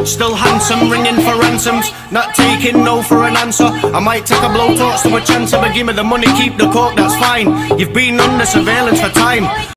still handsome, ringing for ransoms, not taking no for an answer. I might take a blowtorch to a chancer, but give me the money, keep the coke, that's fine. You've been under surveillance for time.